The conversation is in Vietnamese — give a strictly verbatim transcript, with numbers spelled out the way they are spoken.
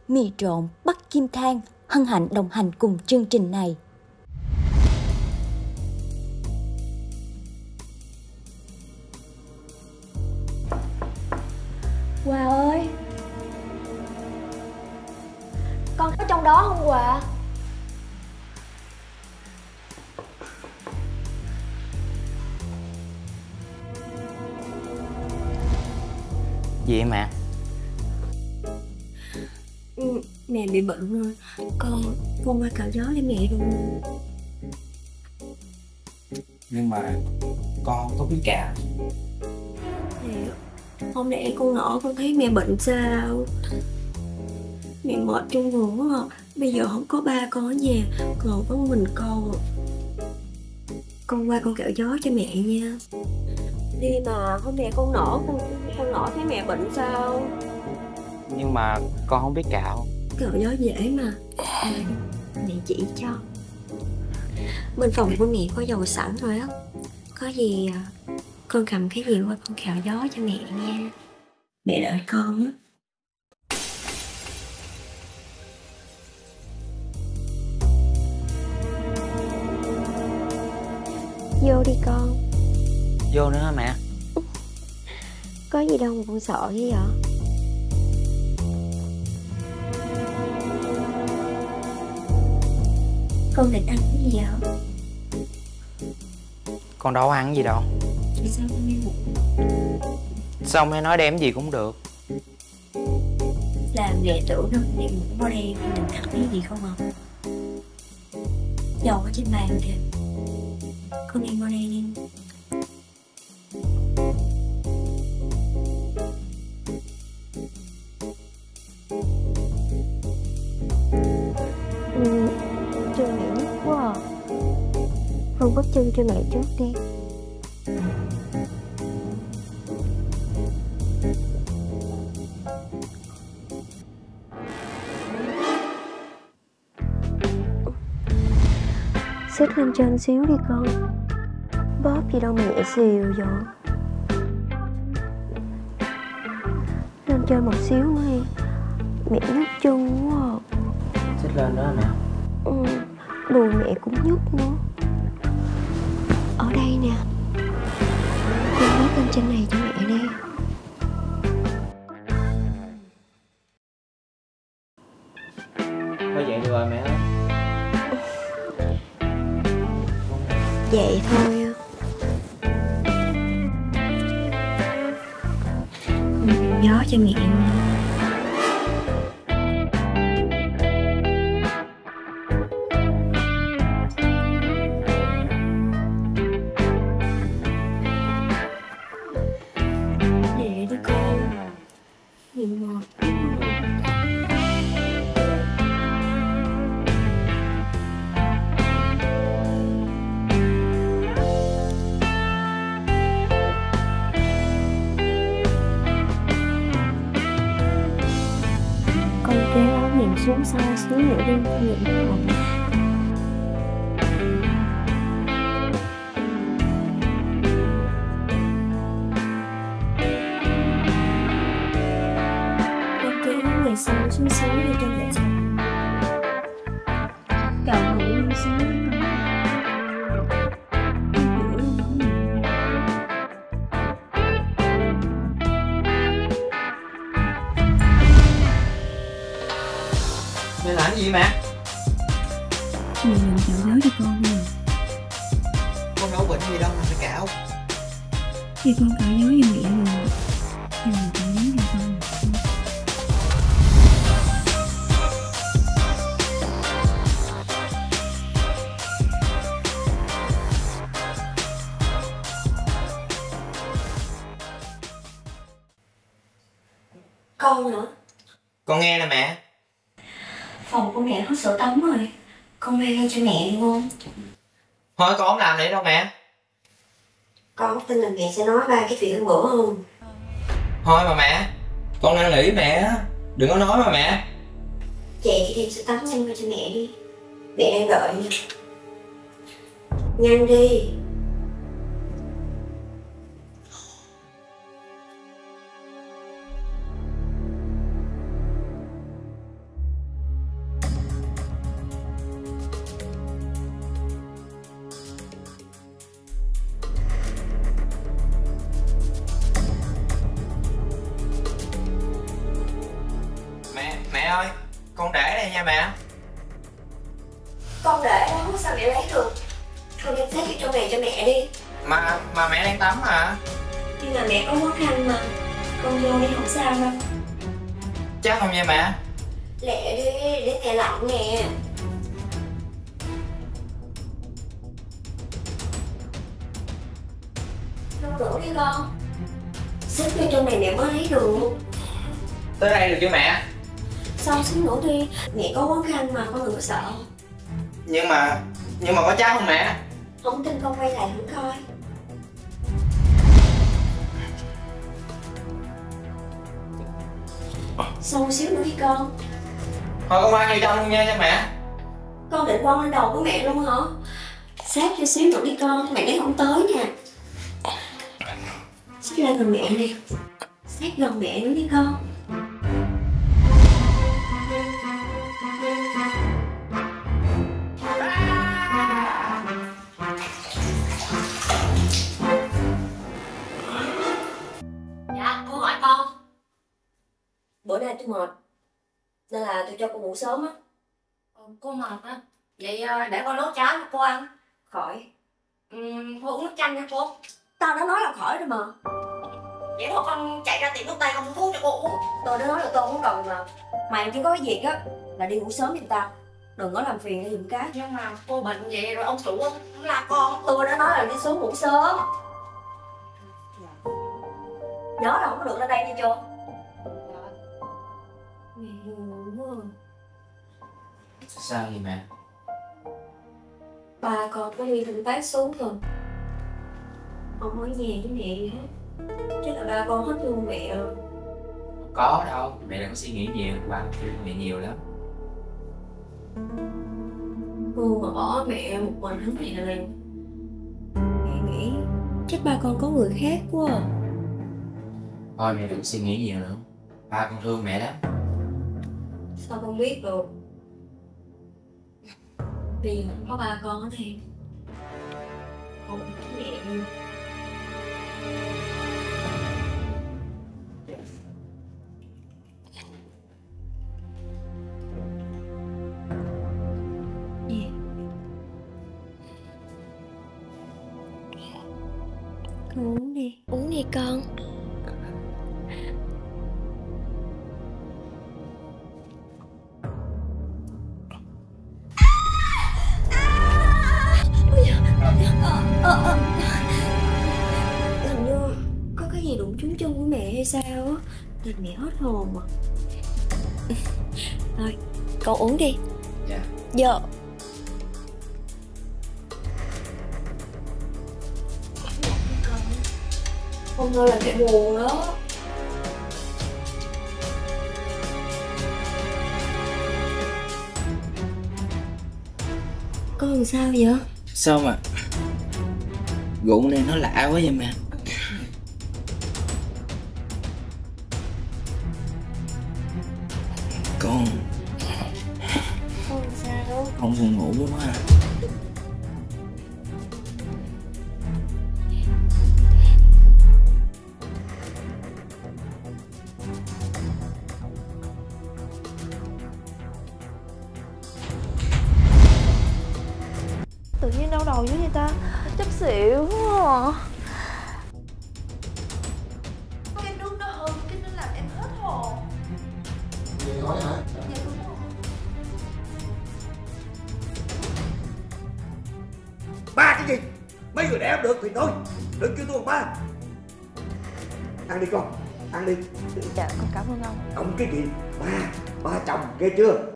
Mì Trộn Bắc Kim Thang hân hạnh đồng hành cùng chương trình này. Hòa ơi, con có trong đó không Hòa? Gì em ạ? Ừ, mẹ bị bệnh rồi, con con qua cạo gió cho mẹ luôn. Nhưng mà con không có biết cạo. Mẹ, hôm nay con nọ con thấy mẹ bệnh sao? Mẹ mệt trong người quá à. Bây giờ không có ba con ở nhà, còn có mình con. Con qua con cạo gió cho mẹ nha. Đi mà, hôm nay con nọ con con nọ thấy mẹ bệnh sao? Nhưng mà con không biết cạo. Cạo gió dễ mà. À, mẹ chỉ cho. Bên phòng của mẹ có dầu sẵn rồi á. Có gì con cầm cái gì qua con cạo gió cho mẹ nha. Mẹ đợi con á. Vô đi con. Vô nữa hả mẹ? Có gì đâu mà con sợ chứ vậy? Con định ăn cái gì hả? Con đâu có ăn gì đâu. Vì sao con nghe bụng? Sao mẹ nói đem gì cũng được? Làm nghệ tưởng đâu đem bụng có đem, định ăn cái gì không hả? Dầu ở trên bàn kìa. Con đem qua đây đi. Ừ, chân mẹ nhức quá à. Con bóp chân cho mẹ trước đi. Xích lên trên xíu đi con. Bóp gì đâu mẹ xìu vậy. Lên trên một xíu nữa đi. Mẹ nhức chân quá à. Xích lên nữa mẹ. Ừ, đùi mẹ cũng nhức nữa. Ở đây nè. Con bóp lên trên này cho mẹ đi. Thôi vậy được rồi mẹ ơi. Vậy thôi à. Gió cho mẹ nha. Để đi con. Nhìn ngọt. Xuống sau xíu nữa đi, nhịn không? Con kéo người sau xuống xíu đi cho mẹ chồng. Cậu ngủ luôn xíu. Mẹ làm gì mẹ? Mẹ làm cạo gió cho con nè. Con đâu có bệnh gì đâu mà phải cạo. Thì con cạo gió cho mẹ mà. Thì mình cạo gió cho con. Con nữa. Con nghe nè mẹ. Phòng của mẹ có sữa tắm rồi. Con mang lên cho mẹ đi không? Thôi con không làm nữa đâu mẹ. Con tin là mẹ sẽ nói ba cái chuyện bữa không? Thôi mà mẹ. Con năn nỉ mẹ á. Đừng có nói mà mẹ. Chị đi đem sữa tắm nhanh qua cho mẹ đi. Mẹ đang đợi nha. Nhanh đi. Mẹ, mẹ ơi, con để đây nha mẹ. Con để đó sao mẹ lấy được? Con đem sách cho mẹ cho mẹ đi. Mà mà mẹ đang tắm mà. Nhưng mà mẹ có khó khăn mà. Con vô đi không sao đâu. Chắc không nha mẹ? Lẹ đi, để mẹ lạnh nè. Đâu nữa đi con. Xếp vô trong này mẹ mới lấy được. Tới đây được chưa mẹ? Sao xíu nữa đi, mẹ có khó khăn mà con đừng có sợ. Nhưng mà, nhưng mà có chắc không mẹ? Không tin con quay lại thử coi. Xong xíu nữa đi con. Thôi con mang vô trong luôn nha nha mẹ. Con định quăng lên đầu của mẹ luôn hả? Sát cho xíu nữa đi con, mẹ lấy không tới nè. Xích lên gần mẹ nè. Sát gần mẹ nữa đi con. Dạ, cô hỏi con. Bữa nay tôi mệt nên là tôi cho cô ngủ sớm á. Ừ, cô mệt á. Vậy ờ, để con nấu cháo cho cô ăn. Khỏi. Ừ, cô uống nước chanh nha cô. Tao đã nói là khỏi rồi mà. Vậy thôi con chạy ra tiệm thuốc tây con mua thuốc cho cô uống. Tôi đã nói là tôi không cần mà. Mày chỉ có cái việc á là đi ngủ sớm giùm tao. Đừng có làm phiền giùm cái. Nhưng mà cô bệnh vậy rồi ông chủ không là con. Tôi đã nói là đi xuống ngủ sớm. Nhớ là không có được ra đây nghe chưa? Mẹ buồn quá. Sao vậy mẹ? Ba con có đi công tác xuống rồi. Không ở nhà với mẹ gì hết. Chắc là ba con hết thương mẹ rồi. Không có đâu, mẹ đừng có suy nghĩ nhiều, ba thương mẹ nhiều lắm. Cô mà bỏ mẹ một mình hết mẹ này. Mẹ nghĩ chắc ba con có người khác quá à. Thôi mẹ đừng suy nghĩ nhiều nữa. Ba con thương mẹ lắm. Sao con biết được? Bây giờ không có ba con ở đây. Không có mẹ luôn. Yeah. Con uống đi. Uống đi con. Hình như có cái gì đụng trúng chân của mẹ hay sao á, làm mẹ hết hồn mà. Thôi, con uống đi. Dạ. Dạ. Không thôi là mẹ buồn đó. Con làm sao vậy? Sao mà rượu này nó lạ quá vậy mẹ? Con Con làm sao? không buồn ngủ quá à. Tự nhiên đau đầu dữ vậy ta? Chắc xỉu quá à. Cái nước đó hơn cái nó làm em hết hồn. Vậy hỏi hả? Dạ đúng rồi. Ba cái gì? Mấy người đẻ không được thì thôi, đừng kêu tôi bằng ba. Ăn đi con, ăn đi. Dạ con cảm ơn ông. Ông cái gì? Ba, ba chồng nghe chưa?